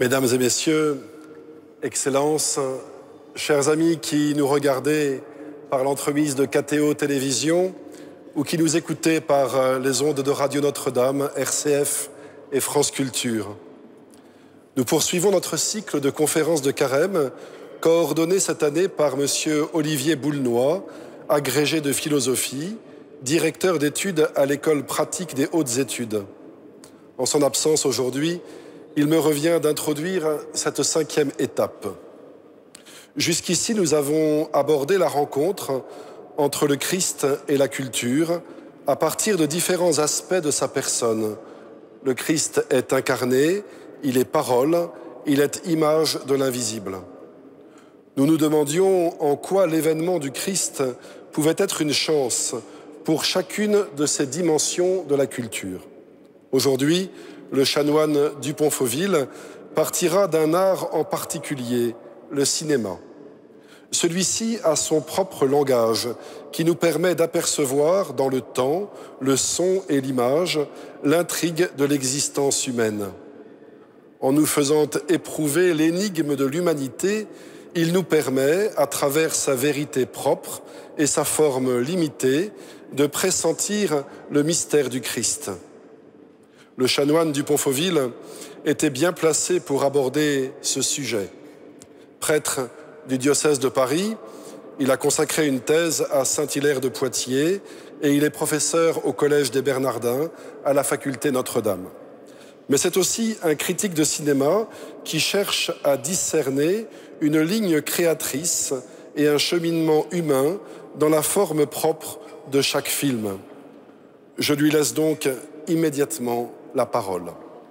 Mesdames et messieurs, Excellences, chers amis qui nous regardez par l'entremise de KTO Télévision ou qui nous écoutez par les ondes de Radio Notre-Dame, RCF et France Culture. Nous poursuivons notre cycle de conférences de carême coordonné cette année par M. Olivier Boulnois, agrégé de philosophie, directeur d'études à l'École pratique des hautes études. En son absence aujourd'hui, il me revient d'introduire cette 5e étape. Jusqu'ici, nous avons abordé la rencontre entre le Christ et la culture à partir de différents aspects de sa personne. Le Christ est incarné, il est parole, il est image de l'invisible. Nous nous demandions en quoi l'événement du Christ pouvait être une chance pour chacune de ces dimensions de la culture. Aujourd'hui, le chanoine Dupont-Fauville partira d'un art en particulier, le cinéma. Celui-ci a son propre langage qui nous permet d'apercevoir dans le temps, le son et l'image, l'intrigue de l'existence humaine. En nous faisant éprouver l'énigme de l'humanité, il nous permet, à travers sa vérité propre et sa forme limitée, de pressentir le mystère du Christ. Le chanoine Dupont-Fauville était bien placé pour aborder ce sujet. Prêtre du diocèse de Paris, il a consacré une thèse à Saint-Hilaire de Poitiers et il est professeur au Collège des Bernardins à la faculté Notre-Dame. Mais c'est aussi un critique de cinéma qui cherche à discerner une ligne créatrice et un cheminement humain dans la forme propre de chaque film. Je lui laisse donc immédiatement la parole.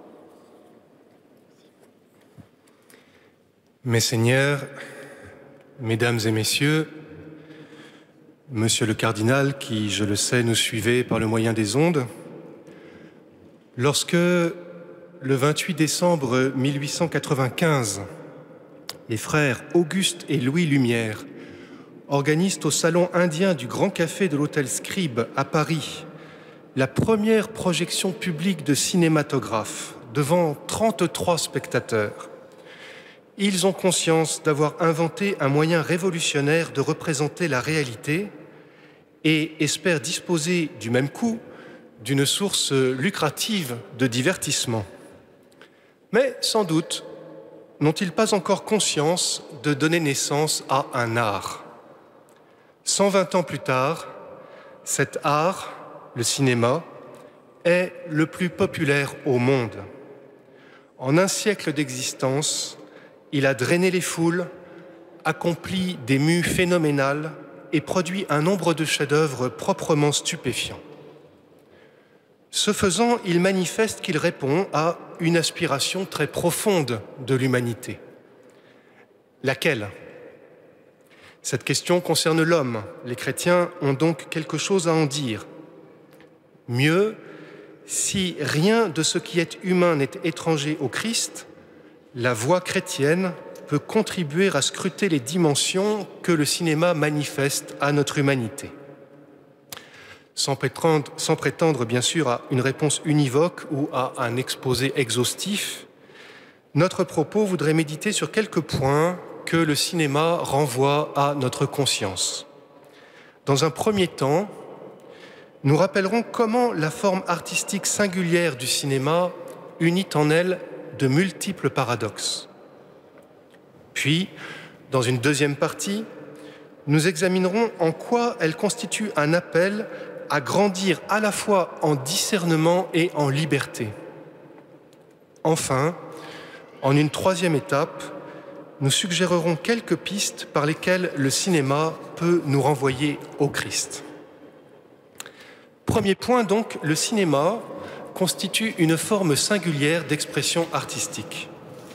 Messeigneurs, Mesdames et Messieurs, Monsieur le Cardinal, qui, je le sais, nous suivez par le moyen des ondes, lorsque, le 28 décembre 1895, les frères Auguste et Louis Lumière organisent au salon indien du Grand Café de l'Hôtel Scribe à Paris la première projection publique de cinématographe devant 33 spectateurs. Ils ont conscience d'avoir inventé un moyen révolutionnaire de représenter la réalité et espèrent disposer du même coup d'une source lucrative de divertissement. Mais sans doute n'ont-ils pas encore conscience de donner naissance à un art. 120 ans plus tard, cet art, le cinéma, est le plus populaire au monde. En un siècle d'existence, il a drainé les foules, accompli des mues phénoménales et produit un nombre de chefs-d'œuvre proprement stupéfiants. Ce faisant, il manifeste qu'il répond à une aspiration très profonde de l'humanité. Laquelle ? Cette question concerne l'homme. Les chrétiens ont donc quelque chose à en dire. Mieux, si rien de ce qui est humain n'est étranger au Christ, la voix chrétienne peut contribuer à scruter les dimensions que le cinéma manifeste à notre humanité. Sans prétendre bien sûr à une réponse univoque ou à un exposé exhaustif, notre propos voudrait méditer sur quelques points que le cinéma renvoie à notre conscience. Dans un premier temps, nous rappellerons comment la forme artistique singulière du cinéma unit en elle de multiples paradoxes. Puis, dans une deuxième partie, nous examinerons en quoi elle constitue un appel à grandir à la fois en discernement et en liberté. Enfin, en une troisième étape, nous suggérerons quelques pistes par lesquelles le cinéma peut nous renvoyer au Christ. Premier point donc, le cinéma constitue une forme singulière d'expression artistique.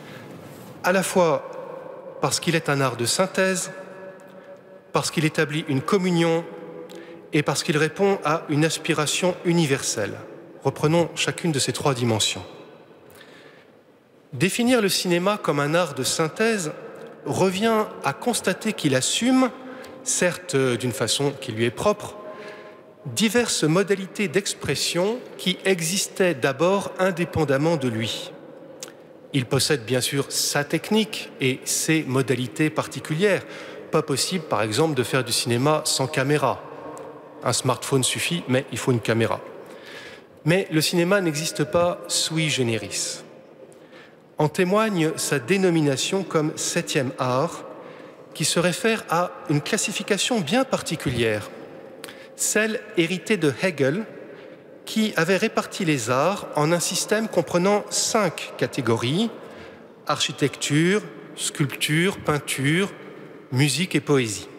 À la fois parce qu'il est un art de synthèse, parce qu'il établit une communion et parce qu'il répond à une aspiration universelle. Reprenons chacune de ces trois dimensions. Définir le cinéma comme un art de synthèse revient à constater qu'il assume, certes d'une façon qui lui est propre, diverses modalités d'expression qui existaient d'abord indépendamment de lui. Il possède bien sûr sa technique et ses modalités particulières. Pas possible, par exemple, de faire du cinéma sans caméra. Un smartphone suffit, mais il faut une caméra. Mais le cinéma n'existe pas sui generis. En témoigne sa dénomination comme 7e art, qui se réfère à une classification bien particulière, celle héritée de Hegel, qui avait réparti les arts en un système comprenant 5 catégories: architecture, sculpture, peinture, musique et poésie.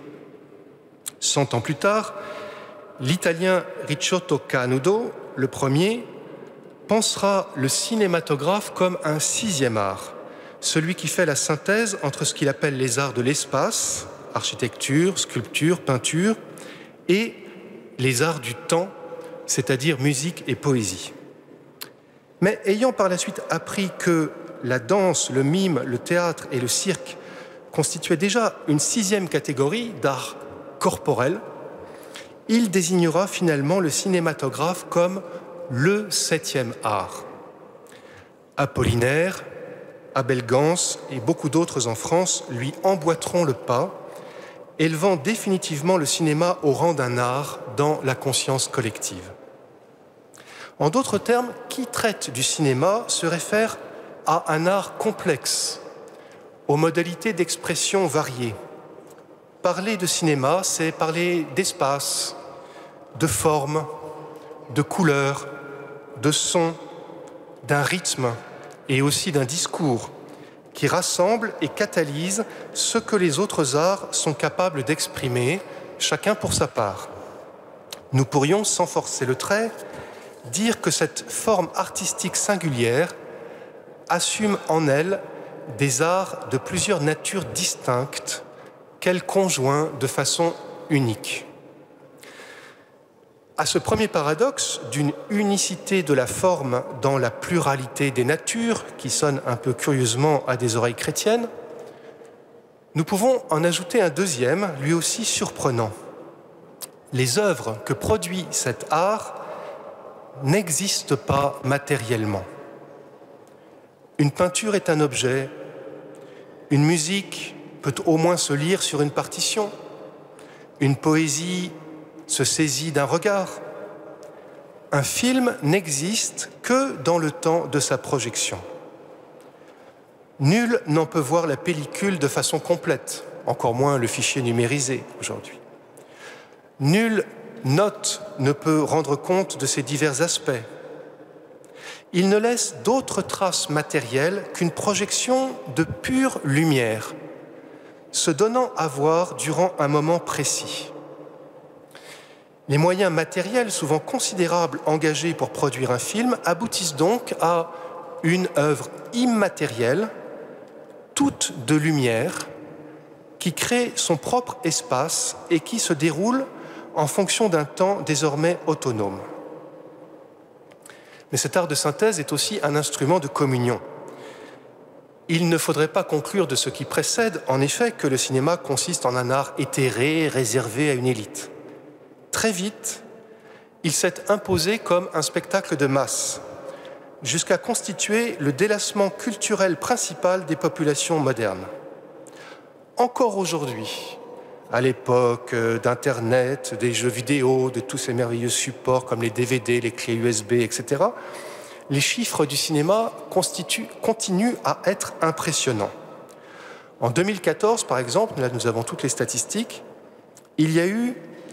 100 ans plus tard, l'Italien Ricciotto Canudo, le premier, pensera le cinématographe comme un 6e art, celui qui fait la synthèse entre ce qu'il appelle les arts de l'espace, architecture, sculpture, peinture, et les arts du temps, c'est-à-dire musique et poésie. Mais ayant par la suite appris que la danse, le mime, le théâtre et le cirque constituaient déjà une 6e catégorie d'art corporel, il désignera finalement le cinématographe comme le 7e art. Apollinaire, Abel Gance et beaucoup d'autres en France lui emboîteront le pas, élevant définitivement le cinéma au rang d'un art dans la conscience collective. En d'autres termes, qui traite du cinéma se réfère à un art complexe, aux modalités d'expression variées. Parler de cinéma, c'est parler d'espace, de forme, de couleur, de son, d'un rythme et aussi d'un discours qui rassemble et catalyse ce que les autres arts sont capables d'exprimer, chacun pour sa part. Nous pourrions, sans forcer le trait, dire que cette forme artistique singulière assume en elle des arts de plusieurs natures distinctes qu'elle conjoint de façon unique. À ce premier paradoxe d'une unicité de la forme dans la pluralité des natures, qui sonne un peu curieusement à des oreilles chrétiennes, nous pouvons en ajouter un deuxième, lui aussi surprenant. Les œuvres que produit cet art n'existent pas matériellement. Une peinture est un objet, une musique peut au moins se lire sur une partition, une poésie se saisit d'un regard. Un film n'existe que dans le temps de sa projection. Nul n'en peut voir la pellicule de façon complète, encore moins le fichier numérisé aujourd'hui. Nulle note ne peut rendre compte de ces divers aspects. Il ne laisse d'autres traces matérielles qu'une projection de pure lumière, se donnant à voir durant un moment précis. Les moyens matériels, souvent considérables, engagés pour produire un film, aboutissent donc à une œuvre immatérielle, toute de lumière, qui crée son propre espace et qui se déroule en fonction d'un temps désormais autonome. Mais cet art de synthèse est aussi un instrument de communion. Il ne faudrait pas conclure de ce qui précède, en effet, que le cinéma consiste en un art éthéré, réservé à une élite. Très vite, il s'est imposé comme un spectacle de masse, jusqu'à constituer le délassement culturel principal des populations modernes. Encore aujourd'hui, à l'époque d'Internet, des jeux vidéo, de tous ces merveilleux supports comme les DVD, les clés USB, etc., les chiffres du cinéma continuent à être impressionnants. En 2014, par exemple, là nous avons toutes les statistiques, il y a eu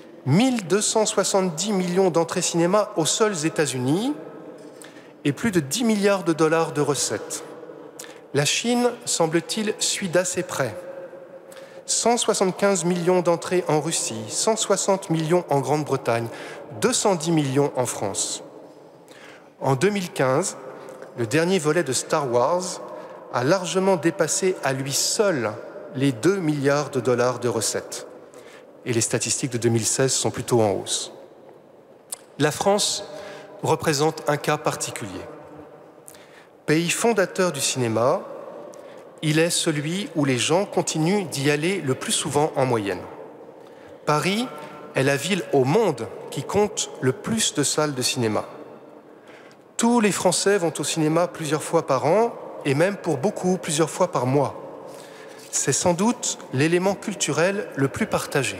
1270 millions d'entrées cinéma aux seuls États-Unis et plus de 10 milliards de dollars de recettes. La Chine, semble-t-il, suit d'assez près. 175 millions d'entrées en Russie, 160 millions en Grande-Bretagne, 210 millions en France. En 2015, le dernier volet de Star Wars a largement dépassé à lui seul les 2 milliards de dollars de recettes. Et les statistiques de 2016 sont plutôt en hausse. La France représente un cas particulier. Pays fondateur du cinéma, il est celui où les gens continuent d'y aller le plus souvent en moyenne. Paris est la ville au monde qui compte le plus de salles de cinéma. Tous les Français vont au cinéma plusieurs fois par an et même pour beaucoup plusieurs fois par mois. C'est sans doute l'élément culturel le plus partagé.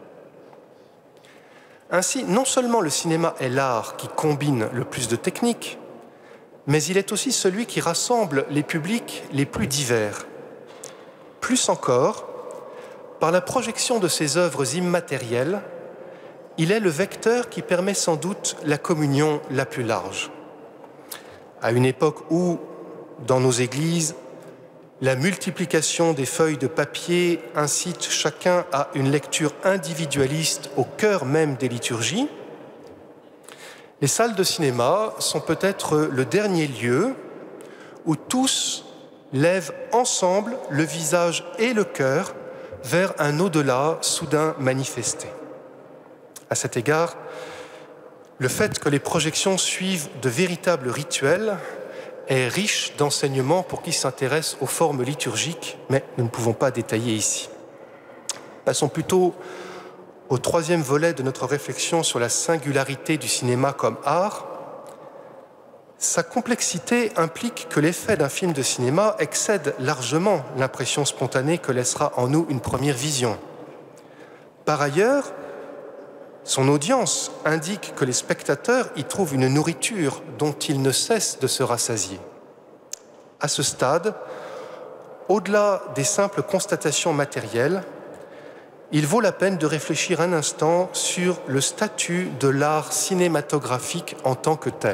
Ainsi, non seulement le cinéma est l'art qui combine le plus de techniques, mais il est aussi celui qui rassemble les publics les plus divers. Plus encore, par la projection de ses œuvres immatérielles, il est le vecteur qui permet sans doute la communion la plus large. À une époque où, dans nos églises, la multiplication des feuilles de papier incite chacun à une lecture individualiste au cœur même des liturgies, les salles de cinéma sont peut-être le dernier lieu où tous lèvent ensemble le visage et le cœur vers un au-delà soudain manifesté. À cet égard, le fait que les projections suivent de véritables rituels est riche d'enseignements pour qui s'intéresse aux formes liturgiques, mais nous ne pouvons pas détailler ici. Passons plutôt au troisième volet de notre réflexion sur la singularité du cinéma comme art. Sa complexité implique que l'effet d'un film de cinéma excède largement l'impression spontanée que laissera en nous une première vision. Par ailleurs, son audience indique que les spectateurs y trouvent une nourriture dont ils ne cessent de se rassasier. À ce stade, au-delà des simples constatations matérielles, il vaut la peine de réfléchir un instant sur le statut de l'art cinématographique en tant que tel.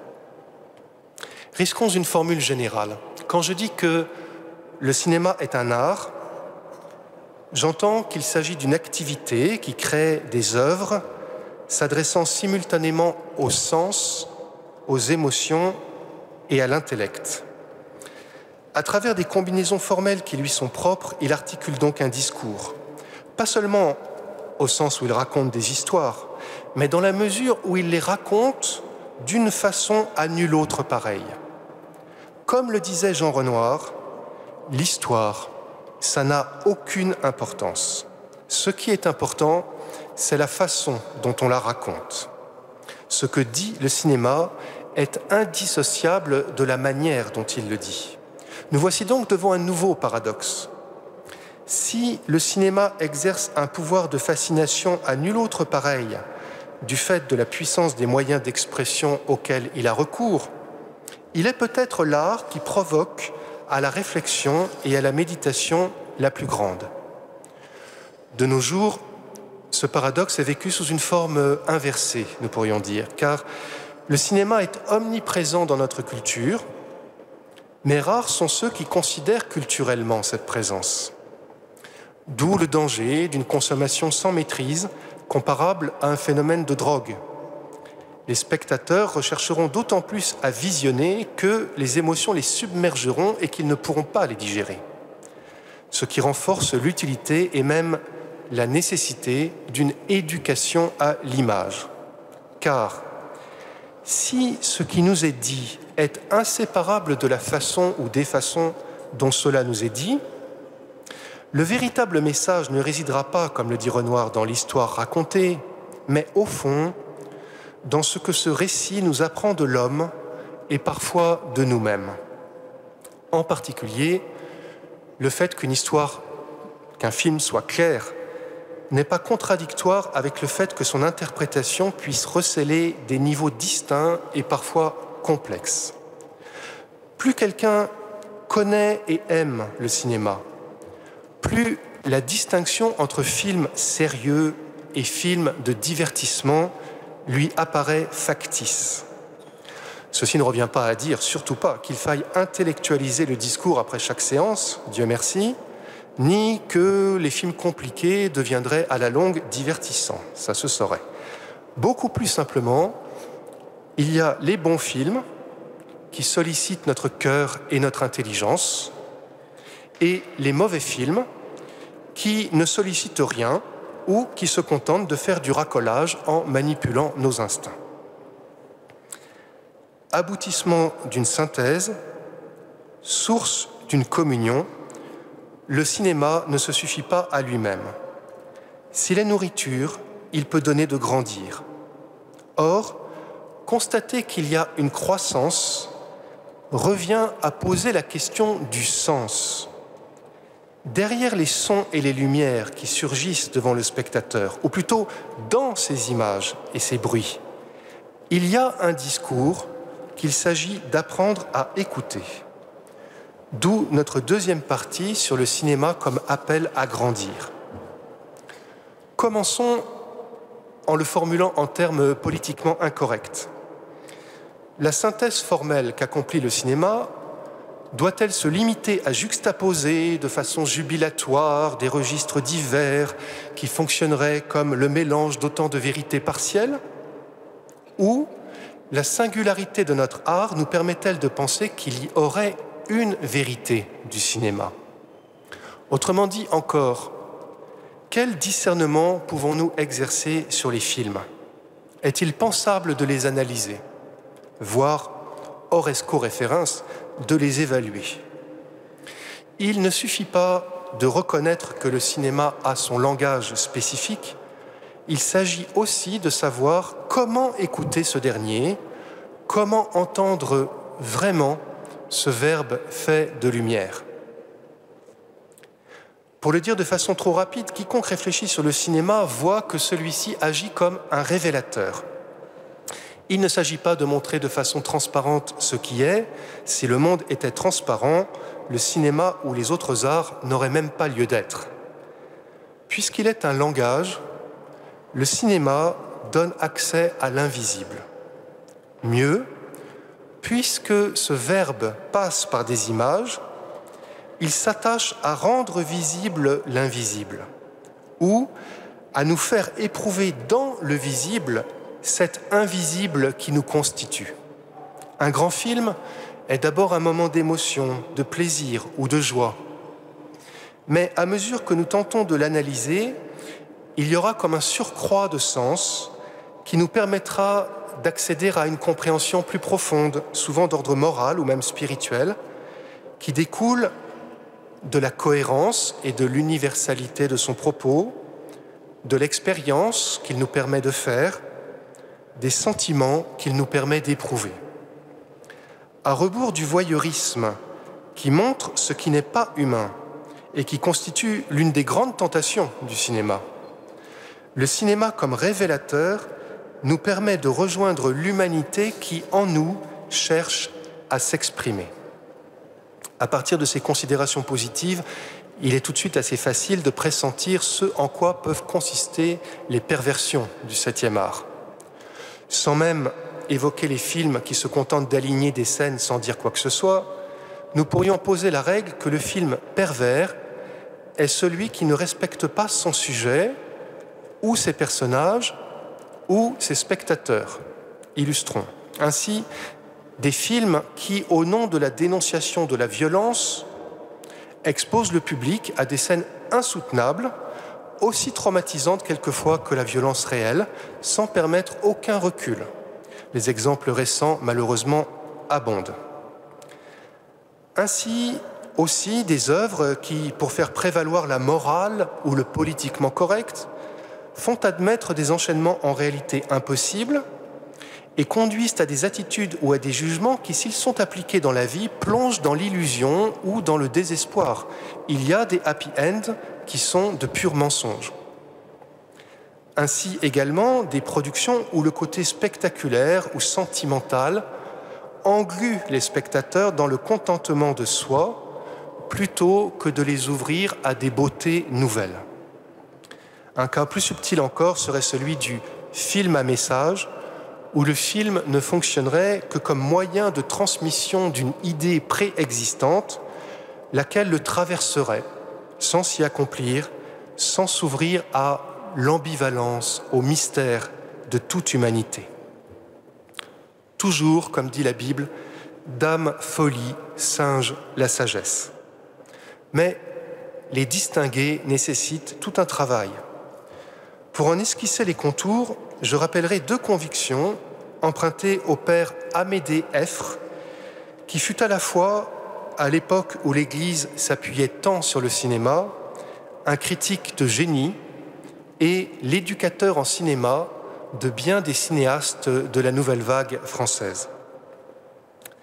Risquons une formule générale. Quand je dis que le cinéma est un art, j'entends qu'il s'agit d'une activité qui crée des œuvres s'adressant simultanément aux sens, aux émotions et à l'intellect. À travers des combinaisons formelles qui lui sont propres, il articule donc un discours. Pas seulement au sens où il raconte des histoires, mais dans la mesure où il les raconte d'une façon à nulle autre pareille. Comme le disait Jean Renoir, l'histoire, ça n'a aucune importance. Ce qui est important, c'est la façon dont on la raconte. Ce que dit le cinéma est indissociable de la manière dont il le dit. Nous voici donc devant un nouveau paradoxe. Si le cinéma exerce un pouvoir de fascination à nul autre pareil, du fait de la puissance des moyens d'expression auxquels il a recours, il est peut-être l'art qui provoque à la réflexion et à la méditation la plus grande. De nos jours, ce paradoxe est vécu sous une forme inversée, nous pourrions dire, car le cinéma est omniprésent dans notre culture, mais rares sont ceux qui considèrent culturellement cette présence. D'où le danger d'une consommation sans maîtrise, comparable à un phénomène de drogue. Les spectateurs rechercheront d'autant plus à visionner que les émotions les submergeront et qu'ils ne pourront pas les digérer. Ce qui renforce l'utilité et même la nécessité d'une éducation à l'image. Car si ce qui nous est dit est inséparable de la façon ou des façons dont cela nous est dit, le véritable message ne résidera pas, comme le dit Renoir, dans l'histoire racontée, mais au fond, dans ce que ce récit nous apprend de l'homme et parfois de nous-mêmes. En particulier, le fait qu'un film soit clair n'est pas contradictoire avec le fait que son interprétation puisse recéler des niveaux distincts et parfois complexes. Plus quelqu'un connaît et aime le cinéma, plus la distinction entre film sérieux et film de divertissement lui apparaît factice. Ceci ne revient pas à dire, surtout pas, qu'il faille intellectualiser le discours après chaque séance, Dieu merci, ni que les films compliqués deviendraient à la longue divertissants, ça se saurait. Beaucoup plus simplement, il y a les bons films qui sollicitent notre cœur et notre intelligence, et les mauvais films qui ne sollicitent rien ou qui se contentent de faire du racolage en manipulant nos instincts. Aboutissement d'une synthèse, source d'une communion, le cinéma ne se suffit pas à lui-même. S'il est nourriture, il peut donner de grandir. Or, constater qu'il y a une croissance revient à poser la question du sens. Derrière les sons et les lumières qui surgissent devant le spectateur, ou plutôt dans ces images et ces bruits, il y a un discours qu'il s'agit d'apprendre à écouter. D'où notre deuxième partie sur le cinéma comme appel à grandir. Commençons en le formulant en termes politiquement incorrects. La synthèse formelle qu'accomplit le cinéma doit-elle se limiter à juxtaposer de façon jubilatoire des registres divers qui fonctionneraient comme le mélange d'autant de vérités partielles? Ou la singularité de notre art nous permet-elle de penser qu'il y aurait une vérité du cinéma? Autrement dit encore, quel discernement pouvons-nous exercer sur les films? Est-il pensable de les analyser, voire, horesco référence, de les évaluer? Il ne suffit pas de reconnaître que le cinéma a son langage spécifique, il s'agit aussi de savoir comment écouter ce dernier, comment entendre vraiment ce verbe fait de lumière. Pour le dire de façon trop rapide, quiconque réfléchit sur le cinéma voit que celui-ci agit comme un révélateur. Il ne s'agit pas de montrer de façon transparente ce qui est. Si le monde était transparent, le cinéma ou les autres arts n'auraient même pas lieu d'être. Puisqu'il est un langage, le cinéma donne accès à l'invisible. Mieux, puisque ce verbe passe par des images, il s'attache à rendre visible l'invisible, ou à nous faire éprouver dans le visible cet invisible qui nous constitue. Un grand film est d'abord un moment d'émotion, de plaisir ou de joie. Mais à mesure que nous tentons de l'analyser, il y aura comme un surcroît de sens qui nous permettra d'accéder à une compréhension plus profonde, souvent d'ordre moral ou même spirituel, qui découle de la cohérence et de l'universalité de son propos, de l'expérience qu'il nous permet de faire, des sentiments qu'il nous permet d'éprouver. À rebours du voyeurisme qui montre ce qui n'est pas humain et qui constitue l'une des grandes tentations du cinéma, le cinéma comme révélateur nous permet de rejoindre l'humanité qui, en nous, cherche à s'exprimer. À partir de ces considérations positives, il est tout de suite assez facile de pressentir ce en quoi peuvent consister les perversions du 7e art. Sans même évoquer les films qui se contentent d'aligner des scènes sans dire quoi que ce soit, nous pourrions poser la règle que le film pervers est celui qui ne respecte pas son sujet, ou ses personnages, ou ses spectateurs. Illustrons. Ainsi, des films qui, au nom de la dénonciation de la violence, exposent le public à des scènes insoutenables, aussi traumatisantes quelquefois que la violence réelle, sans permettre aucun recul. Les exemples récents, malheureusement, abondent. Ainsi, aussi des œuvres qui, pour faire prévaloir la morale ou le politiquement correct, font admettre des enchaînements en réalité impossibles et conduisent à des attitudes ou à des jugements qui, s'ils sont appliqués dans la vie, plongent dans l'illusion ou dans le désespoir. Il y a des happy ends qui sont de purs mensonges. Ainsi également des productions où le côté spectaculaire ou sentimental englue les spectateurs dans le contentement de soi plutôt que de les ouvrir à des beautés nouvelles. Un cas plus subtil encore serait celui du film à message, où le film ne fonctionnerait que comme moyen de transmission d'une idée préexistante, laquelle le traverserait sans s'y accomplir, sans s'ouvrir à l'ambivalence, au mystère de toute humanité. Toujours, comme dit la Bible, dame folie, singe la sagesse. Mais les distinguer nécessite tout un travail. Pour en esquisser les contours, je rappellerai deux convictions empruntées au père Amédée Effre, qui fut à la fois, à l'époque où l'Église s'appuyait tant sur le cinéma, un critique de génie et l'éducateur en cinéma de bien des cinéastes de la nouvelle vague française.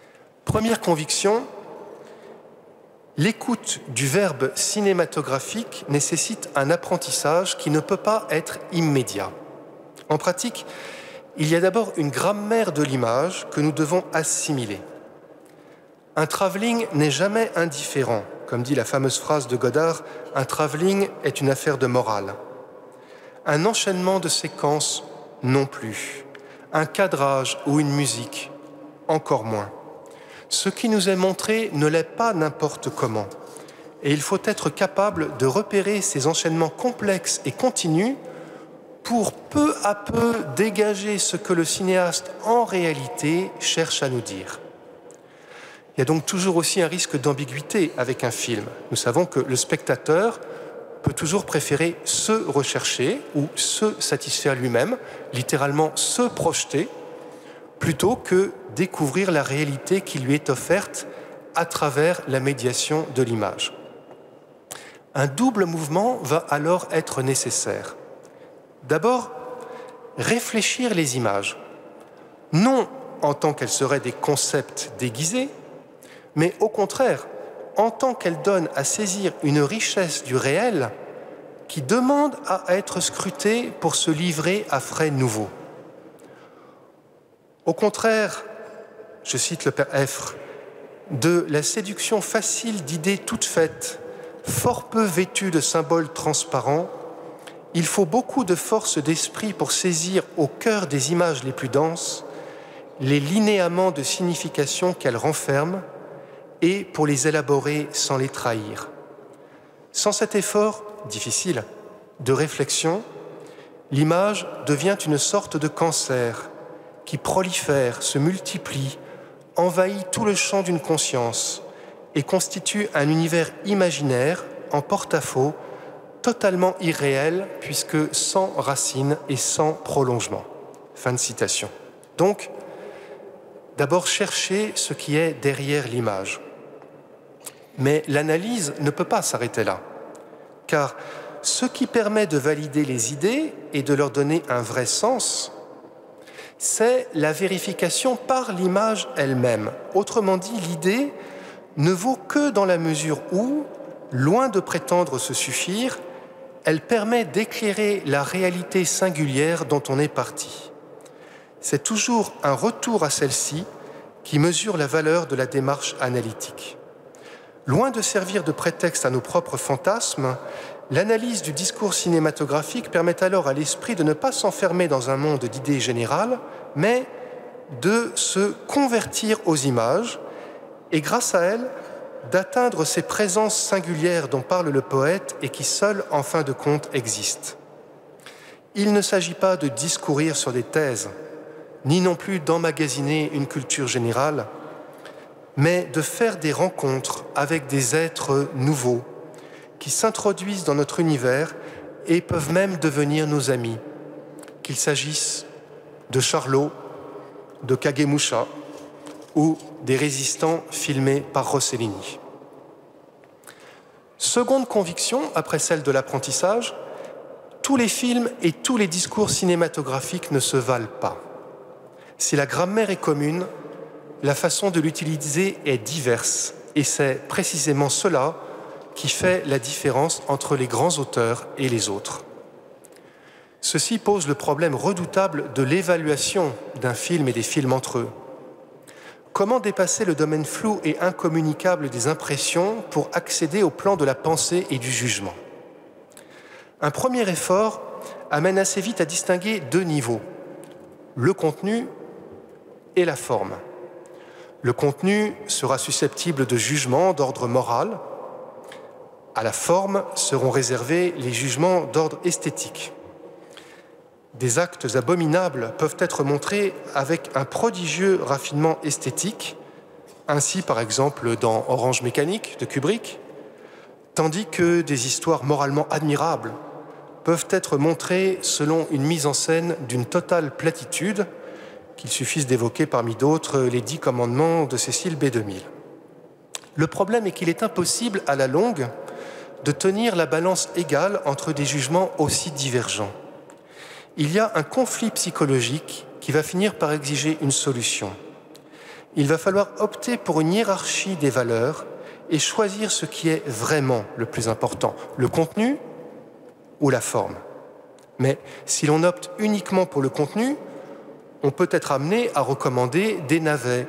Première conviction, l'écoute du verbe cinématographique nécessite un apprentissage qui ne peut pas être immédiat. En pratique, il y a d'abord une grammaire de l'image que nous devons assimiler. Un travelling n'est jamais indifférent. Comme dit la fameuse phrase de Godard, un travelling est une affaire de morale. Un enchaînement de séquences, non plus. Un cadrage ou une musique, encore moins. Ce qui nous est montré ne l'est pas n'importe comment. Et il faut être capable de repérer ces enchaînements complexes et continus pour peu à peu dégager ce que le cinéaste en réalité cherche à nous dire. Il y a donc toujours aussi un risque d'ambiguïté avec un film. Nous savons que le spectateur peut toujours préférer se rechercher ou se satisfaire lui-même, littéralement se projeter, plutôt que découvrir la réalité qui lui est offerte à travers la médiation de l'image. Un double mouvement va alors être nécessaire. D'abord, réfléchir les images, non en tant qu'elles seraient des concepts déguisés, mais au contraire, en tant qu'elles donnent à saisir une richesse du réel qui demande à être scrutée pour se livrer à frais nouveaux. Au contraire, je cite le père Effre, de la séduction facile d'idées toutes faites, fort peu vêtues de symboles transparents, il faut beaucoup de force d'esprit pour saisir au cœur des images les plus denses les linéaments de signification qu'elles renferment et pour les élaborer sans les trahir. Sans cet effort, difficile, de réflexion, l'image devient une sorte de cancer qui prolifère, se multiplie, envahit tout le champ d'une conscience et constitue un univers imaginaire en porte-à-faux totalement irréel puisque sans racines et sans prolongement. Fin de citation. Donc, d'abord chercher ce qui est derrière l'image. Mais l'analyse ne peut pas s'arrêter là, car ce qui permet de valider les idées et de leur donner un vrai sens, c'est la vérification par l'image elle-même. Autrement dit, l'idée ne vaut que dans la mesure où, loin de prétendre se suffire, elle permet d'éclairer la réalité singulière dont on est parti. C'est toujours un retour à celle-ci qui mesure la valeur de la démarche analytique. Loin de servir de prétexte à nos propres fantasmes, l'analyse du discours cinématographique permet alors à l'esprit de ne pas s'enfermer dans un monde d'idées générales, mais de se convertir aux images et, grâce à elles, d'atteindre ces présences singulières dont parle le poète et qui seules, en fin de compte, existent. Il ne s'agit pas de discourir sur des thèses, ni non plus d'emmagasiner une culture générale, mais de faire des rencontres avec des êtres nouveaux qui s'introduisent dans notre univers et peuvent même devenir nos amis, qu'il s'agisse de Charlot, de Kagemusha ou des résistants filmés par Rossellini. Seconde conviction, après celle de l'apprentissage, tous les films et tous les discours cinématographiques ne se valent pas. Si la grammaire est commune, la façon de l'utiliser est diverse, et c'est précisément cela qui fait la différence entre les grands auteurs et les autres. Ceci pose le problème redoutable de l'évaluation d'un film et des films entre eux. Comment dépasser le domaine flou et incommunicable des impressions pour accéder au plan de la pensée et du jugement? Un premier effort amène assez vite à distinguer deux niveaux, le contenu et la forme. Le contenu sera susceptible de jugements d'ordre moral. À la forme seront réservés les jugements d'ordre esthétique. Des actes abominables peuvent être montrés avec un prodigieux raffinement esthétique, ainsi par exemple dans Orange Mécanique de Kubrick, tandis que des histoires moralement admirables peuvent être montrées selon une mise en scène d'une totale platitude, qu'il suffise d'évoquer parmi d'autres les 10 commandements de Cécile B2000. Le problème est qu'il est impossible à la longue de tenir la balance égale entre des jugements aussi divergents. Il y a un conflit psychologique qui va finir par exiger une solution. Il va falloir opter pour une hiérarchie des valeurs et choisir ce qui est vraiment le plus important, le contenu ou la forme. Mais si l'on opte uniquement pour le contenu, on peut être amené à recommander des navets.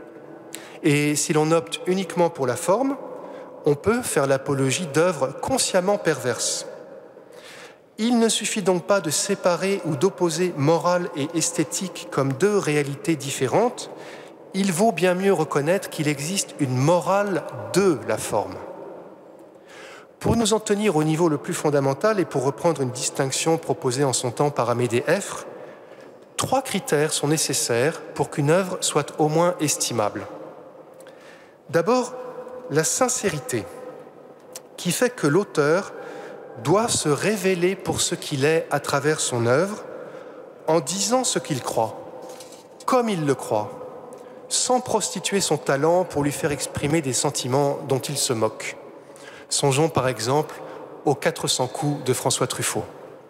Et si l'on opte uniquement pour la forme, on peut faire l'apologie d'œuvres consciemment perverses. Il ne suffit donc pas de séparer ou d'opposer morale et esthétique comme deux réalités différentes. Il vaut bien mieux reconnaître qu'il existe une morale de la forme. Pour nous en tenir au niveau le plus fondamental et pour reprendre une distinction proposée en son temps par Amédée Effre, 3 critères sont nécessaires pour qu'une œuvre soit au moins estimable. D'abord, la sincérité, qui fait que l'auteur doit se révéler pour ce qu'il est à travers son œuvre, en disant ce qu'il croit, comme il le croit, sans prostituer son talent pour lui faire exprimer des sentiments dont il se moque. Songeons par exemple aux 400 coups de François Truffaut.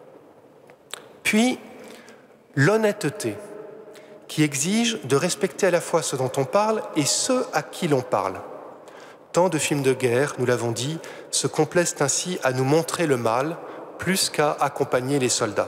Puis, l'honnêteté, qui exige de respecter à la fois ce dont on parle et ceux à qui l'on parle. Tant de films de guerre, nous l'avons dit, se complaisent ainsi à nous montrer le mal plus qu'à accompagner les soldats.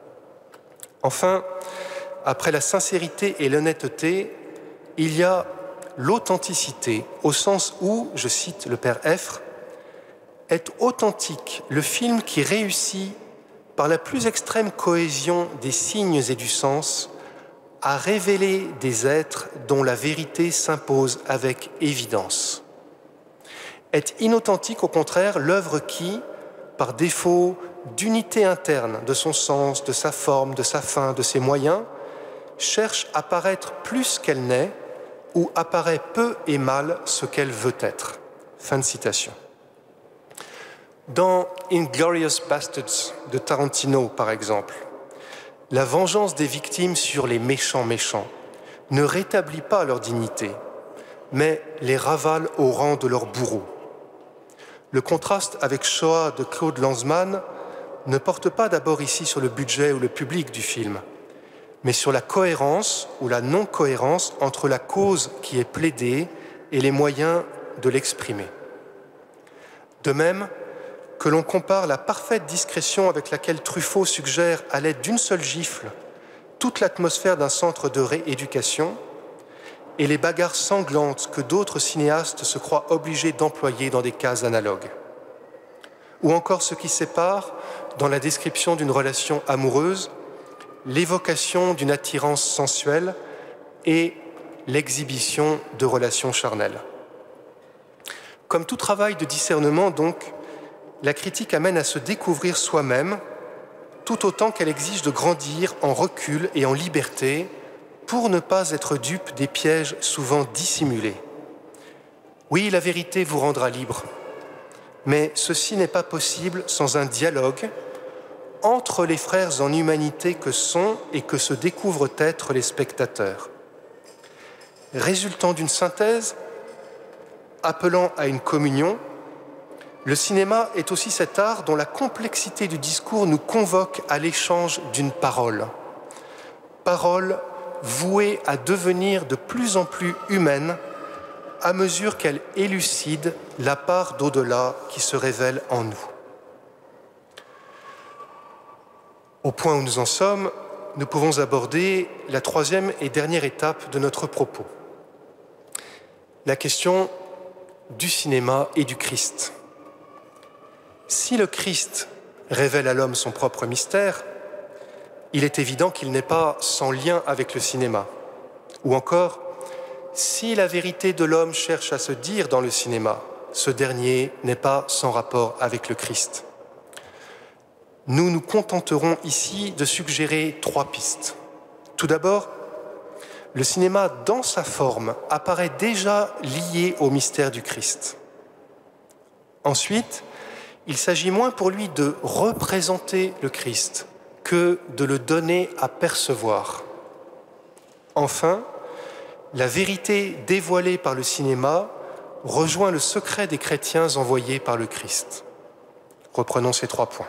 Enfin, après la sincérité et l'honnêteté, il y a l'authenticité, au sens où, je cite le père Effre, est authentique le film qui réussit, par la plus extrême cohésion des signes et du sens, à révéler des êtres dont la vérité s'impose avec évidence. Est inauthentique, au contraire, l'œuvre qui, par défaut d'unité interne de son sens, de sa forme, de sa fin, de ses moyens, cherche à paraître plus qu'elle n'est ou apparaît peu et mal ce qu'elle veut être. Fin de citation. Dans Inglourious Basterds de Tarantino, par exemple, la vengeance des victimes sur les méchants ne rétablit pas leur dignité, mais les ravale au rang de leurs bourreaux. Le contraste avec Shoah de Claude Lanzmann ne porte pas d'abord ici sur le budget ou le public du film, mais sur la cohérence ou la non-cohérence entre la cause qui est plaidée et les moyens de l'exprimer. De même que l'on compare la parfaite discrétion avec laquelle Truffaut suggère, à l'aide d'une seule gifle, toute l'atmosphère d'un centre de rééducation, et les bagarres sanglantes que d'autres cinéastes se croient obligés d'employer dans des cases analogues. Ou encore ce qui sépare, dans la description d'une relation amoureuse, l'évocation d'une attirance sensuelle et l'exhibition de relations charnelles. Comme tout travail de discernement, donc, la critique amène à se découvrir soi-même, tout autant qu'elle exige de grandir en recul et en liberté, pour ne pas être dupe des pièges souvent dissimulés. Oui, la vérité vous rendra libre, mais ceci n'est pas possible sans un dialogue entre les frères en humanité que sont et que se découvrent être les spectateurs. Résultant d'une synthèse, appelant à une communion, le cinéma est aussi cet art dont la complexité du discours nous convoque à l'échange d'une parole. Parole vouée à devenir de plus en plus humaine à mesure qu'elle élucide la part d'au-delà qui se révèle en nous. Au point où nous en sommes, nous pouvons aborder la 3e et dernière étape de notre propos. La question du cinéma et du Christ. Si le Christ révèle à l'homme son propre mystère, il est évident qu'il n'est pas sans lien avec le cinéma. Ou encore, si la vérité de l'homme cherche à se dire dans le cinéma, ce dernier n'est pas sans rapport avec le Christ. Nous nous contenterons ici de suggérer 3 pistes. Tout d'abord, le cinéma, dans sa forme, apparaît déjà lié au mystère du Christ. Ensuite, il s'agit moins pour lui de représenter le Christ que de le donner à percevoir. Enfin, la vérité dévoilée par le cinéma rejoint le secret des chrétiens envoyés par le Christ. Reprenons ces 3 points.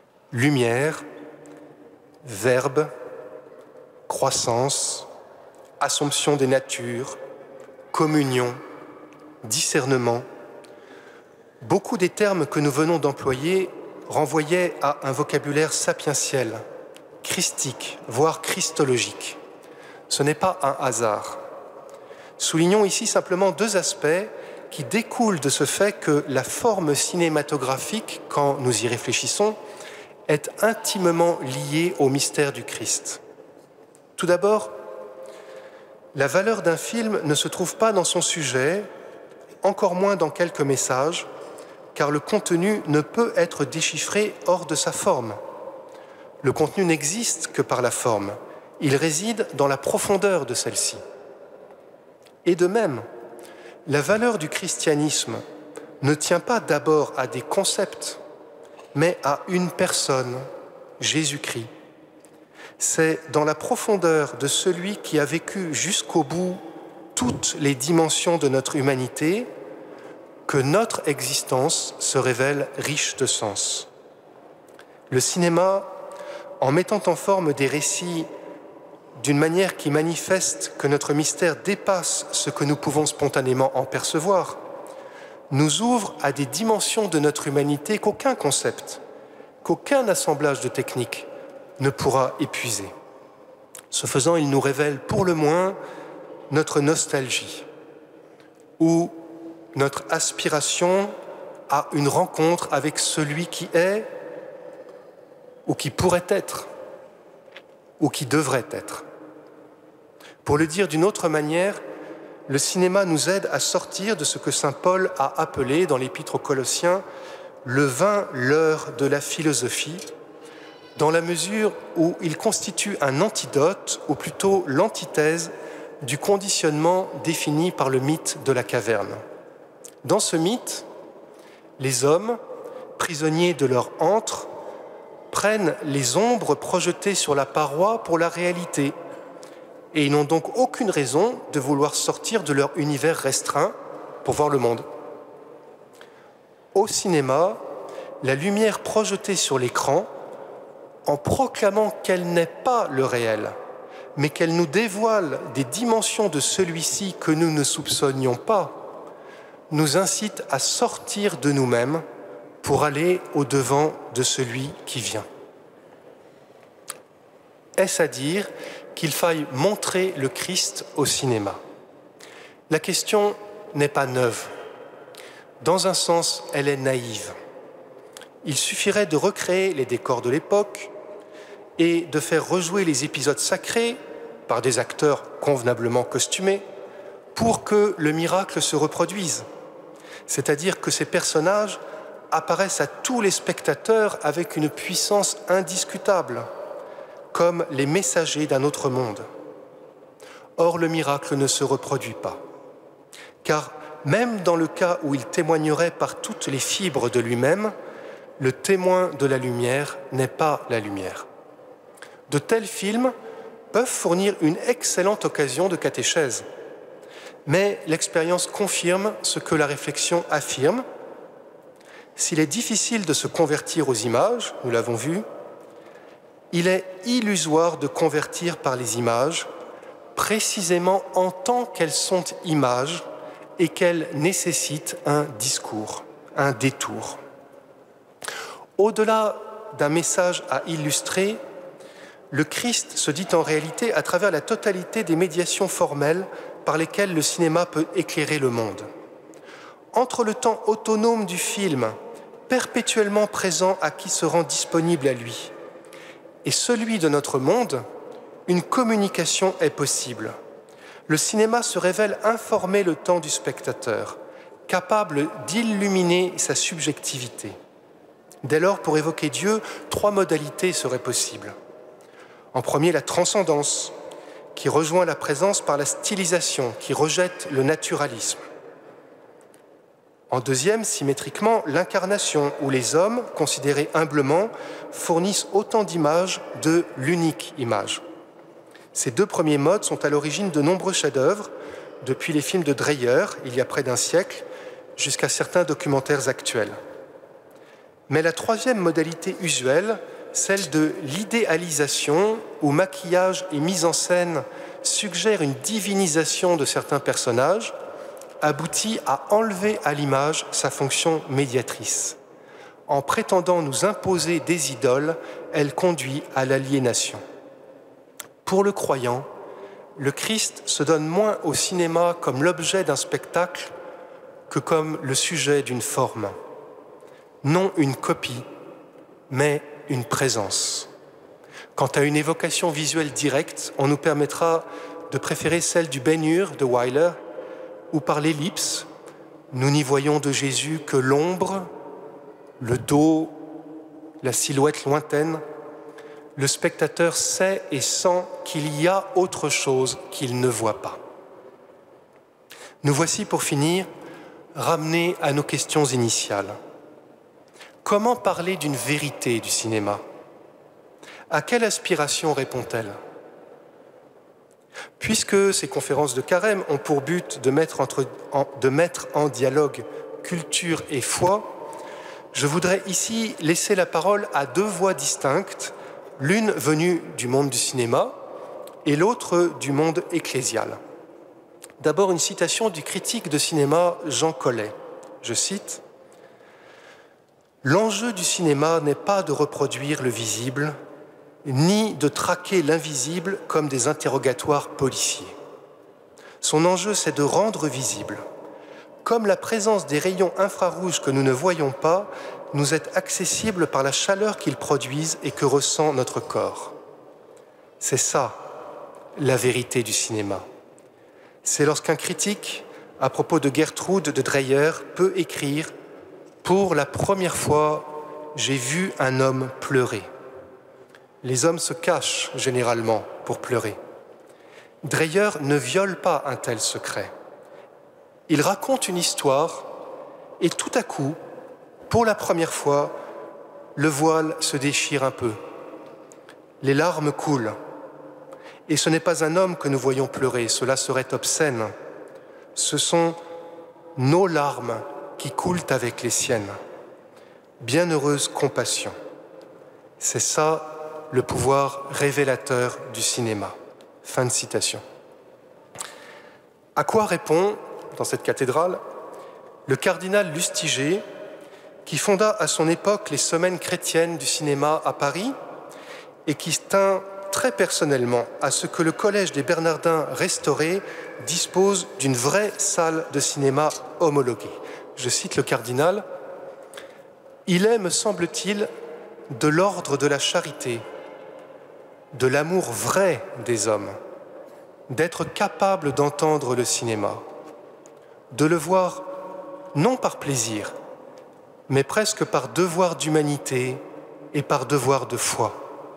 Lumière, verbe, croissance, assomption des natures, communion, discernement. Beaucoup des termes que nous venons d'employer renvoyaient à un vocabulaire sapientiel, christique, voire christologique. Ce n'est pas un hasard. Soulignons ici simplement deux aspects qui découlent de ce fait que la forme cinématographique, quand nous y réfléchissons, est intimement liée au mystère du Christ. Tout d'abord, la valeur d'un film ne se trouve pas dans son sujet, encore moins dans quelques messages, car le contenu ne peut être déchiffré hors de sa forme. Le contenu n'existe que par la forme. Il réside dans la profondeur de celle-ci. Et de même, la valeur du christianisme ne tient pas d'abord à des concepts, mais à une personne, Jésus-Christ. C'est dans la profondeur de celui qui a vécu jusqu'au bout toutes les dimensions de notre humanité que notre existence se révèle riche de sens. Le cinéma, en mettant en forme des récits d'une manière qui manifeste que notre mystère dépasse ce que nous pouvons spontanément en percevoir, nous ouvre à des dimensions de notre humanité qu'aucun concept, qu'aucun assemblage de techniques ne pourra épuiser. Ce faisant, il nous révèle pour le moins notre nostalgie ou notre aspiration à une rencontre avec celui qui est ou qui pourrait être ou qui devrait être. Pour le dire d'une autre manière, le cinéma nous aide à sortir de ce que saint Paul a appelé dans l'Épître aux Colossiens le vain leurre de la philosophie, dans la mesure où il constitue un antidote, ou plutôt l'antithèse, du conditionnement défini par le mythe de la caverne. Dans ce mythe, les hommes, prisonniers de leur antre, prennent les ombres projetées sur la paroi pour la réalité, et ils n'ont donc aucune raison de vouloir sortir de leur univers restreint pour voir le monde. Au cinéma, la lumière projetée sur l'écran, en proclamant qu'elle n'est pas le réel, mais qu'elle nous dévoile des dimensions de celui-ci que nous ne soupçonnions pas, nous incite à sortir de nous-mêmes pour aller au-devant de celui qui vient. Est-ce à dire qu'il faille montrer le Christ au cinéma? La question n'est pas neuve. Dans un sens, elle est naïve. Il suffirait de recréer les décors de l'époque et de faire rejouer les épisodes sacrés par des acteurs convenablement costumés pour que le miracle se reproduise. C'est-à-dire que ces personnages apparaissent à tous les spectateurs avec une puissance indiscutable, comme les messagers d'un autre monde. Or, le miracle ne se reproduit pas, car même dans le cas où il témoignerait par toutes les fibres de lui-même, le témoin de la lumière n'est pas la lumière. De tels films peuvent fournir une excellente occasion de catéchèse, mais l'expérience confirme ce que la réflexion affirme. S'il est difficile de se convertir aux images, nous l'avons vu, il est illusoire de convertir par les images, précisément en tant qu'elles sont images et qu'elles nécessitent un discours, un détour. Au-delà d'un message à illustrer, le Christ se dit en réalité à travers la totalité des médiations formelles par lesquelles le cinéma peut éclairer le monde. Entre le temps autonome du film, perpétuellement présent à qui se rend disponible à lui, et celui de notre monde, une communication est possible. Le cinéma se révèle informer le temps du spectateur, capable d'illuminer sa subjectivité. Dès lors, pour évoquer Dieu, 3 modalités seraient possibles. En premier, la transcendance, qui rejoint la présence par la stylisation, qui rejette le naturalisme. En deuxième, symétriquement, l'incarnation, où les hommes, considérés humblement, fournissent autant d'images de l'unique image. Ces 2 premiers modes sont à l'origine de nombreux chefs-d'œuvre, depuis les films de Dreyer, il y a près d'un siècle, jusqu'à certains documentaires actuels. Mais la 3e modalité usuelle, celle de l'idéalisation, où maquillage et mise en scène suggère une divinisation de certains personnages, aboutit à enlever à l'image sa fonction médiatrice. En prétendant nous imposer des idoles, elle conduit à l'aliénation. Pour le croyant, le Christ se donne moins au cinéma comme l'objet d'un spectacle que comme le sujet d'une forme. Non une copie, mais une présence. Quant à une évocation visuelle directe, on nous permettra de préférer celle du Ben-Hur de Wyler, où par l'ellipse, nous n'y voyons de Jésus que l'ombre, le dos, la silhouette lointaine. Le spectateur sait et sent qu'il y a autre chose qu'il ne voit pas. Nous voici, pour finir, ramenés à nos questions initiales. Comment parler d'une vérité du cinéma ? À quelle aspiration répond-elle ? Puisque ces conférences de carême ont pour but de mettre en dialogue culture et foi, je voudrais ici laisser la parole à deux voix distinctes, l'une venue du monde du cinéma et l'autre du monde ecclésial. D'abord, une citation du critique de cinéma Jean Collet. Je cite : « L'enjeu du cinéma n'est pas de reproduire le visible, ni de traquer l'invisible comme des interrogatoires policiers. Son enjeu, c'est de rendre visible. Comme la présence des rayons infrarouges que nous ne voyons pas nous est accessible par la chaleur qu'ils produisent et que ressent notre corps. C'est ça, la vérité du cinéma. C'est lorsqu'un critique, à propos de Gertrude de Dreyer, peut écrire « Pour la première fois, j'ai vu un homme pleurer ». Les hommes se cachent généralement pour pleurer. Dreyer ne viole pas un tel secret. Il raconte une histoire et tout à coup, pour la première fois, le voile se déchire un peu. Les larmes coulent. Et ce n'est pas un homme que nous voyons pleurer, cela serait obscène. Ce sont nos larmes qui coulent avec les siennes. Bienheureuse compassion. C'est ça le pouvoir révélateur du cinéma. Fin de citation. À quoi répond, dans cette cathédrale, le cardinal Lustiger, qui fonda à son époque les Semaines chrétiennes du cinéma à Paris et qui tint très personnellement à ce que le Collège des Bernardins restauré dispose d'une vraie salle de cinéma homologuée. Je cite le cardinal : « Il est, me semble-t-il, de l'ordre de la charité, de l'amour vrai des hommes, d'être capable d'entendre le cinéma, de le voir non par plaisir, mais presque par devoir d'humanité et par devoir de foi.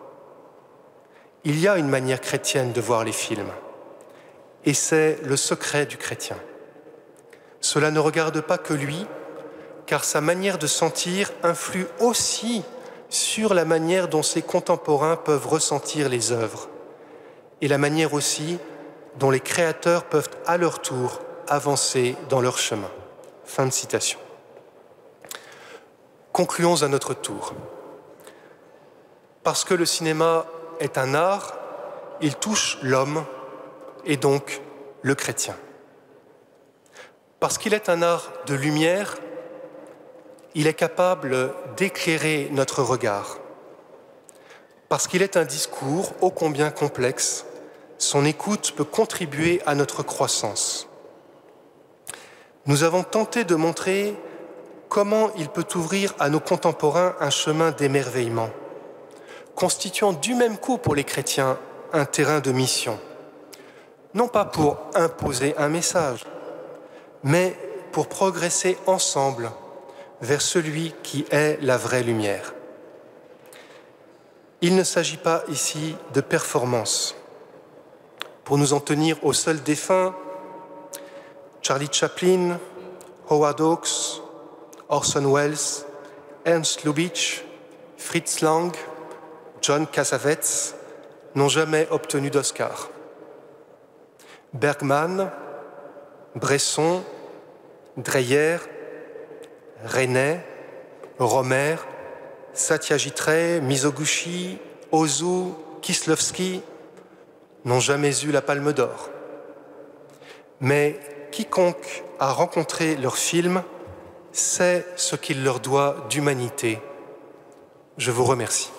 Il y a une manière chrétienne de voir les films, et c'est le secret du chrétien. Cela ne regarde pas que lui, car sa manière de sentir influe aussi sur la manière dont ses contemporains peuvent ressentir les œuvres, et la manière aussi dont les créateurs peuvent à leur tour avancer dans leur chemin. » Fin de citation. Concluons à notre tour. Parce que le cinéma est un art, il touche l'homme et donc le chrétien. Parce qu'il est un art de lumière, il est capable d'éclairer notre regard. Parce qu'il est un discours ô combien complexe, son écoute peut contribuer à notre croissance. Nous avons tenté de montrer comment il peut ouvrir à nos contemporains un chemin d'émerveillement, constituant du même coup pour les chrétiens un terrain de mission, non pas pour imposer un message, mais pour progresser ensemble vers celui qui est la vraie lumière. Il ne s'agit pas ici de performance. Pour nous en tenir aux seuls défunts, Charlie Chaplin, Howard Hawks, Orson Welles, Ernst Lubitsch, Fritz Lang, John Cassavetes n'ont jamais obtenu d'Oscar. Bergman, Bresson, Dreyer, Resnais, Romer, Satyajit Ray, Mizoguchi, Ozu, Kieslowski n'ont jamais eu la Palme d'Or. Mais quiconque a rencontré leur film sait ce qu'il leur doit d'humanité. Je vous remercie.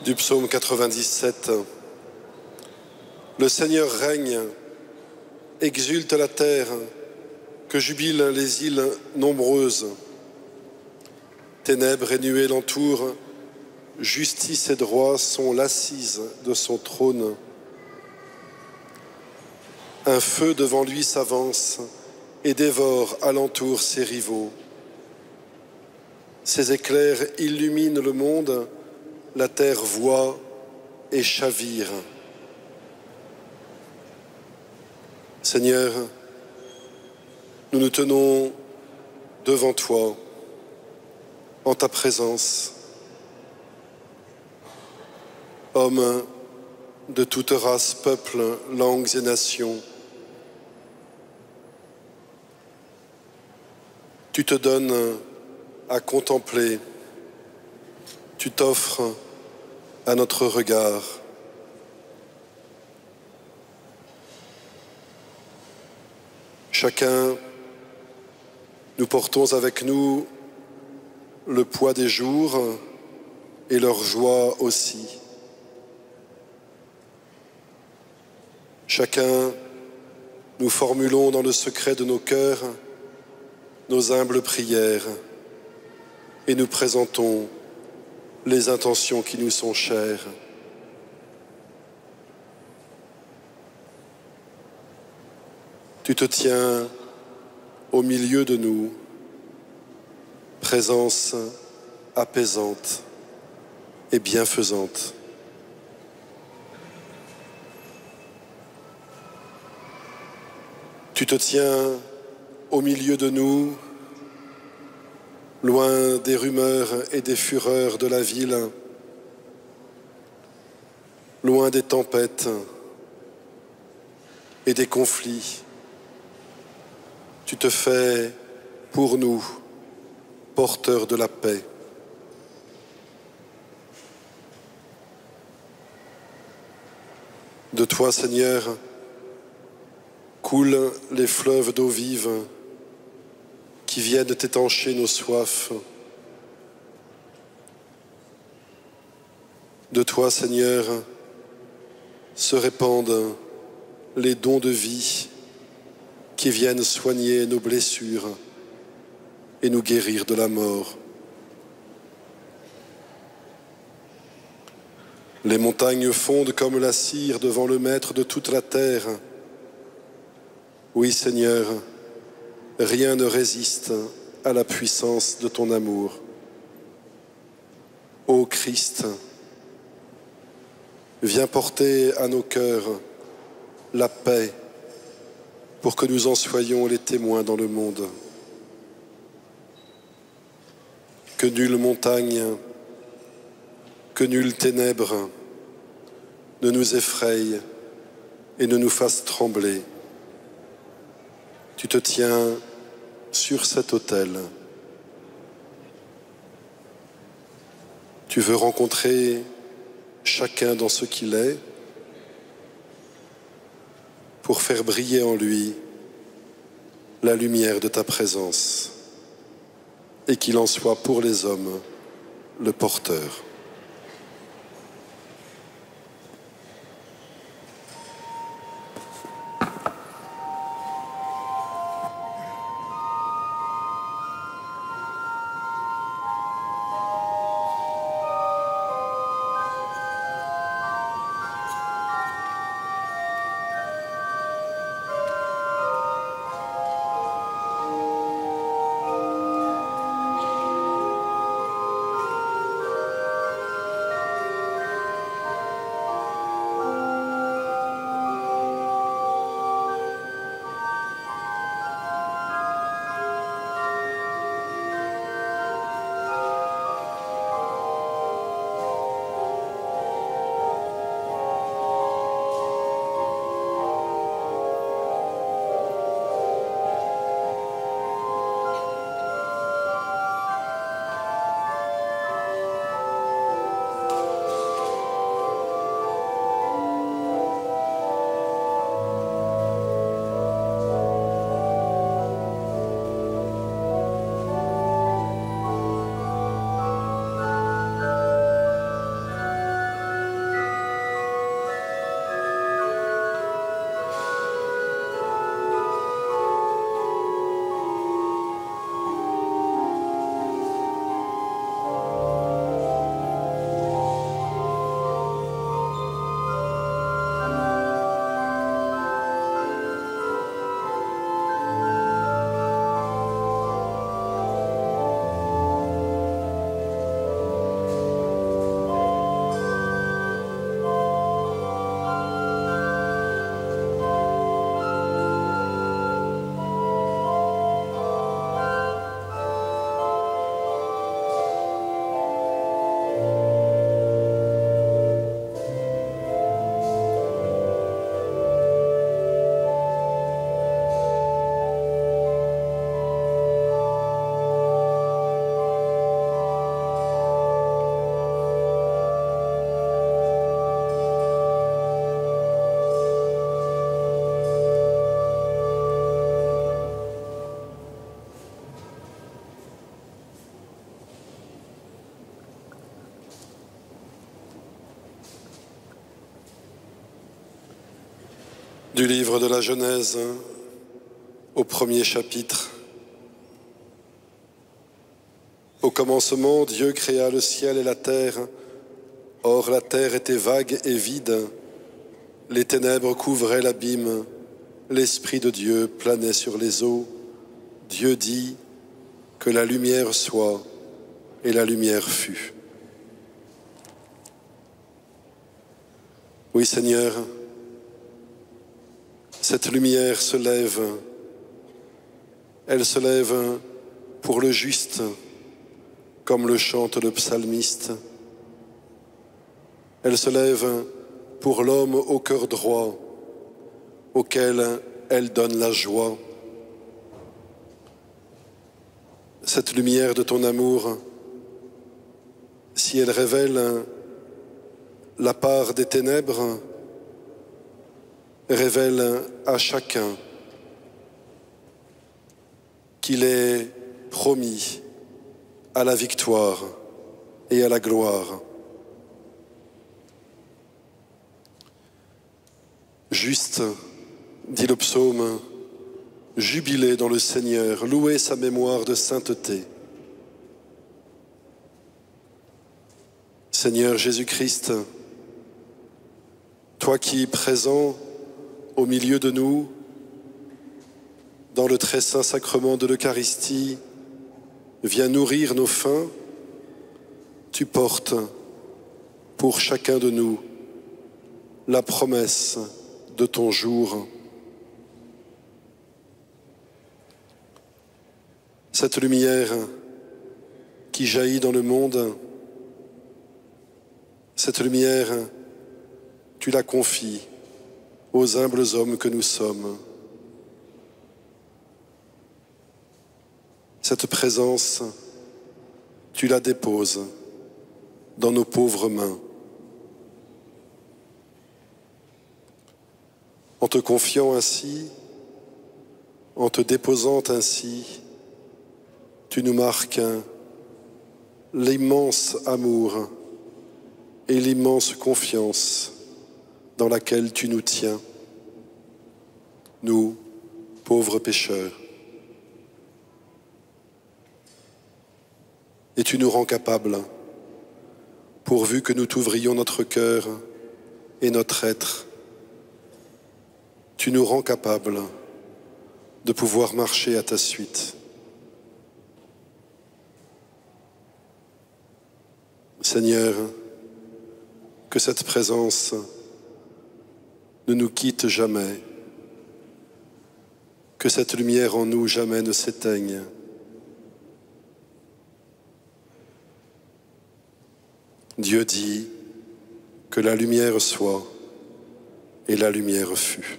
Du psaume 97. Le Seigneur règne, exulte la terre, que jubilent les îles nombreuses. Ténèbres et nuées l'entourent, justice et droit sont l'assise de son trône. Un feu devant lui s'avance et dévore alentour ses rivaux. Ses éclairs illuminent le monde, la terre voit et chavire. Seigneur, nous nous tenons devant toi, en ta présence. Hommes de toute race, peuples, langues et nations, tu te donnes à contempler, tu t'offres à notre regard. Chacun, nous portons avec nous le poids des jours et leur joie aussi. Chacun, nous formulons dans le secret de nos cœurs nos humbles prières et nous présentons les intentions qui nous sont chères. Tu te tiens au milieu de nous, présence apaisante et bienfaisante. Tu te tiens au milieu de nous, loin des rumeurs et des fureurs de la ville, loin des tempêtes et des conflits. Tu te fais pour nous porteur de la paix. De toi, Seigneur, coulent les fleuves d'eau vive qui viennent étancher nos soifs. De toi, Seigneur, se répandent les dons de vie qui viennent soigner nos blessures et nous guérir de la mort. Les montagnes fondent comme la cire devant le Maître de toute la terre. Oui, Seigneur, rien ne résiste à la puissance de ton amour. Ô Christ, viens porter à nos cœurs la paix pour que nous en soyons les témoins dans le monde. Que nulle montagne, que nulle ténèbre ne nous effraie et ne nous fasse trembler. Tu te tiens sur cet autel. Tu veux rencontrer chacun dans ce qu'il est pour faire briller en lui la lumière de ta présence et qu'il en soit pour les hommes le porteur. Du livre de la Genèse au premier chapitre. Au commencement, Dieu créa le ciel et la terre. Or, la terre était vague et vide. Les ténèbres couvraient l'abîme. L'Esprit de Dieu planait sur les eaux. Dieu dit que la lumière soit, et la lumière fut. Oui, Seigneur, cette lumière se lève. Elle se lève pour le juste, comme le chante le psalmiste. Elle se lève pour l'homme au cœur droit, auquel elle donne la joie. Cette lumière de ton amour, si elle révèle la part des ténèbres, révèle à chacun qu'il est promis à la victoire et à la gloire. Juste, dit le psaume, jubilez dans le Seigneur, louez sa mémoire de sainteté. Seigneur Jésus-Christ, toi qui, présent au milieu de nous, dans le très saint sacrement de l'Eucharistie, viens nourrir nos faims, tu portes pour chacun de nous la promesse de ton jour. Cette lumière qui jaillit dans le monde, cette lumière, tu la confies aux humbles hommes que nous sommes. Cette présence, tu la déposes dans nos pauvres mains. En te confiant ainsi, en te déposant ainsi, tu nous marques l'immense amour et l'immense confiance dans laquelle tu nous tiens, nous, pauvres pécheurs. Et tu nous rends capables, pourvu que nous t'ouvrions notre cœur et notre être, tu nous rends capables de pouvoir marcher à ta suite. Seigneur, que cette présence ne nous quitte jamais, que cette lumière en nous jamais ne s'éteigne. Dieu dit que la lumière soit, et la lumière fut.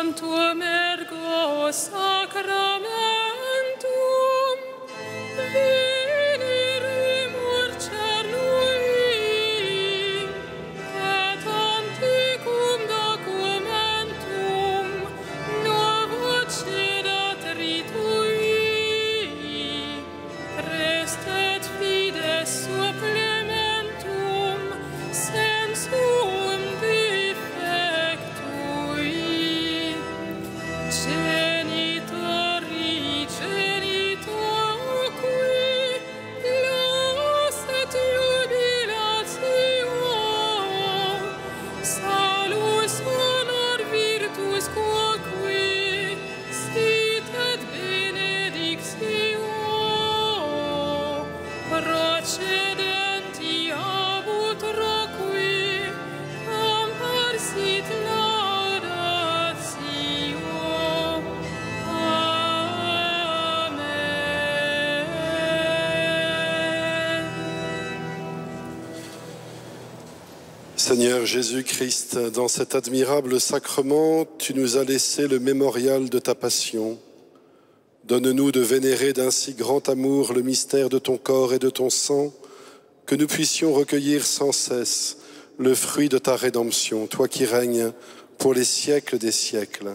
Sanctum ergo sacramentum veneremur cernui et antiquum documentum novo cedat ritui restet fides supplementum sensum defectui genitori genitoqui lasset jubilatio salus honor virtus quoqui sit et benedictio procedenti abut roqui comparsit laudatio. Amen. Seigneur Jésus-Christ, dans cet admirable sacrement, tu nous as laissé le mémorial de ta passion. Donne-nous de vénérer d'un si grand amour le mystère de ton corps et de ton sang, que nous puissions recueillir sans cesse le fruit de ta rédemption, toi qui règnes pour les siècles des siècles.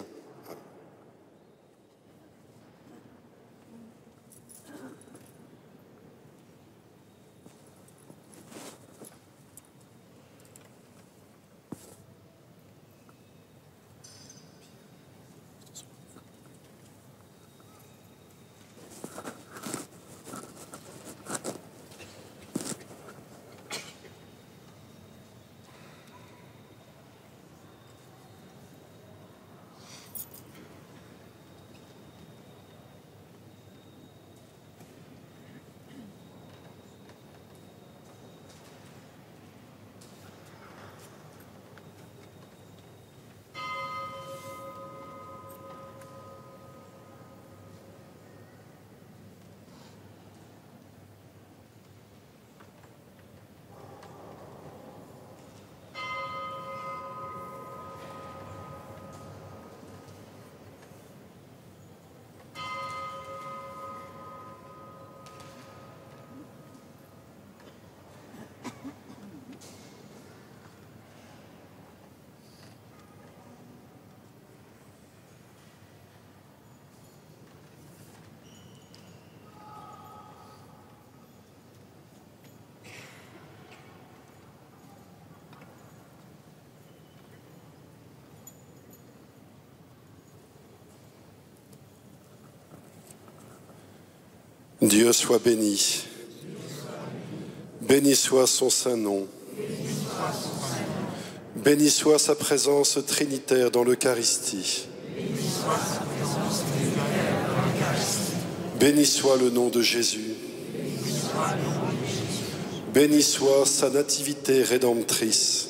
Dieu soit béni. Béni soit son saint nom. Béni soit sa présence trinitaire dans l'Eucharistie. Béni soit le nom de Jésus. Béni soit sa nativité rédemptrice.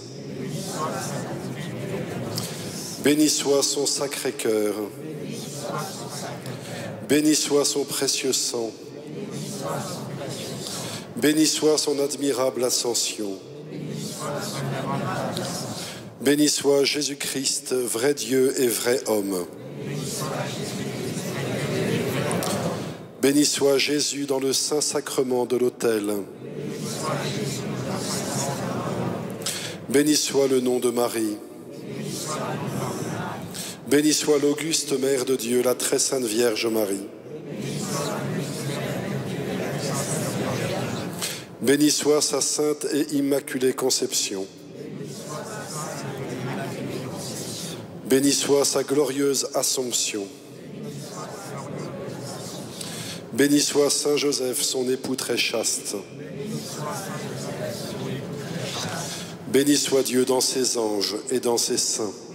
Béni soit son sacré cœur. Béni soit son précieux sang. Béni soit son admirable ascension. Béni soit Jésus-Christ, vrai Dieu et vrai homme. Béni soit Jésus dans le saint sacrement de l'autel. Béni soit le nom de Marie. Béni soit l'auguste Mère de Dieu, la très sainte Vierge Marie. Béni soit sa sainte et immaculée conception. Béni soit sa glorieuse Assomption. Béni soit Saint Joseph, son époux très chaste. Béni soit Dieu dans ses anges et dans ses saints.